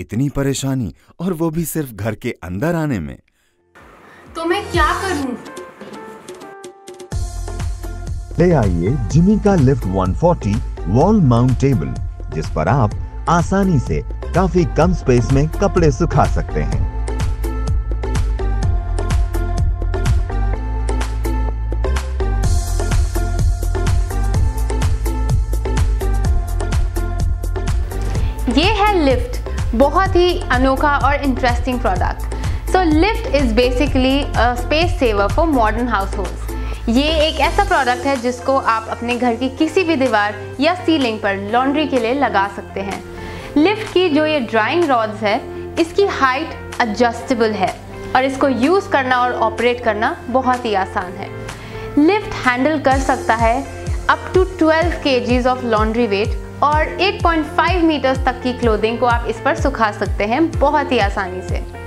इतनी परेशानी, और वो भी सिर्फ घर के अंदर आने में। तो मैं क्या करूं? ले आइए जिमी का लिफ्ट 140 वॉल माउंट टेबल, जिस पर आप आसानी से काफी कम स्पेस में कपड़े सुखा सकते हैं। ये है लिफ्ट, बहुत ही अनोखा और interesting product. So lift is basically a space saver for modern households. ये एक ऐसा प्रोडक्ट है जिसको आप अपने घर की किसी भी दीवार या सीलिंग पर लॉन्ड्री के लिए लगा सकते हैं। लिफ्ट की जो ये ड्राइंग रॉड्स है, इसकी हाइट एडजस्टेबल है और इसको यूज़ करना और ऑपरेट करना बहुत ही आसान है। लिफ्ट हैंडल कर सकता है up to 12 kgs of laundry weight और 8.5 मीटर्स तक की क्लोथिंग को आप इस पर सुखा सकते हैं बहुत ही आसानी से।